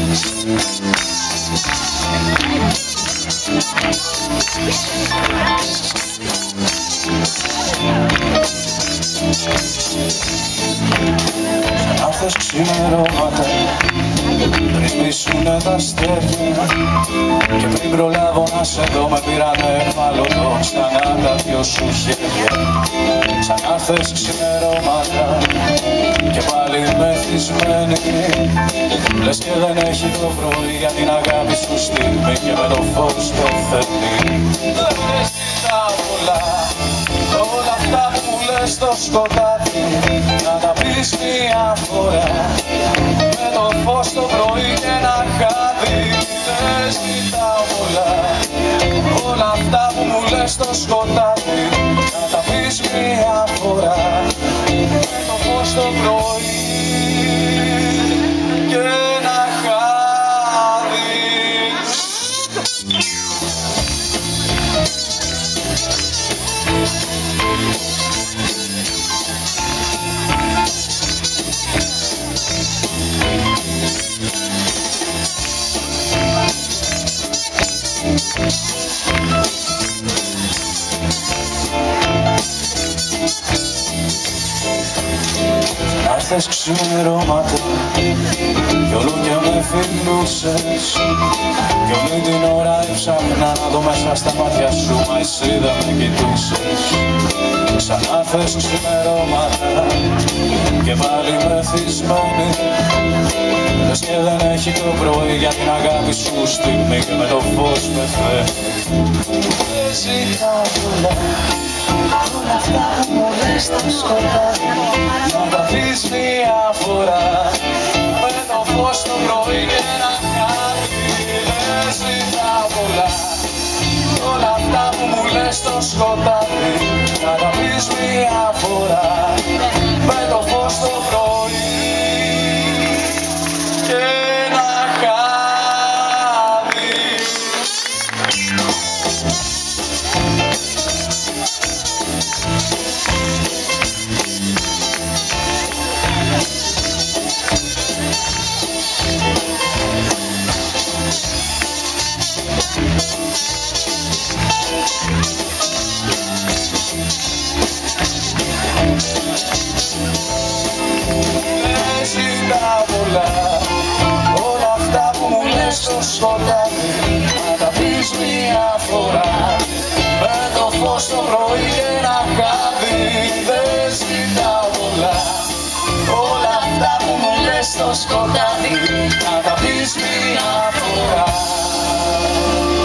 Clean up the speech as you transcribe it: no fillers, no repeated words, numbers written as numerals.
Λάθος ξημερώματα πριν σβήσουνε τα αστέρια και πριν προλάβω να σε δω με πήρανε ευάλωτο ξανά τα δυο σου χέρια. Σαν λάθος ξημερώματα και πάλι μεθυσμένη, λες και δεν έχει το πρωί για την αγάπη σου στιγμή και με το φως πεθαίνει. Δεν ζητάω πολλά, όλα αυτά που μου λες στο σκοτάδι να τα πεις μια φορά με το φως το πρωί και ένα χάδι. Δεν ζητάω πολλά, όλα αυτά που μου λες στο σκοτάδι να τα πεις μια φορά με το φως το πρωί και ένα χάδι. Άρχες ξημερώματα κι όλο και με φιλούσες κι όλη την ώρα έψαχνα να δω μέσα στα μάτια σου, μα εσύ δεν με κοιτούσες. Ξανά θες ξημερώματα και πάλι μεθυσμένη, λες και δεν έχει το πρωί για την αγάπη σου στιγμή και με το φως πεθαίνει. Δεν ζητάω πολλά, όλα αυτά που μου λες στο σκοτάδι να τα πεις μια φορά με το φως το πρωί και ένα χάδι. Δεν ζητάω πολλά, όλα αυτά που μου λες στο σκοτάδι να τα πεις μια φορά με το φως το πρωί και ένα χάδι. Δεν ζητάω πολλά, όλα αυτά που μου λες στο σκοτάδι να τα πεις μια φορά με το φως το πρωί και ένα χάδι. Δεν ζητάω πολλά, όλα αυτά που μου λες στο σκοτάδι να τα πεις μια φορά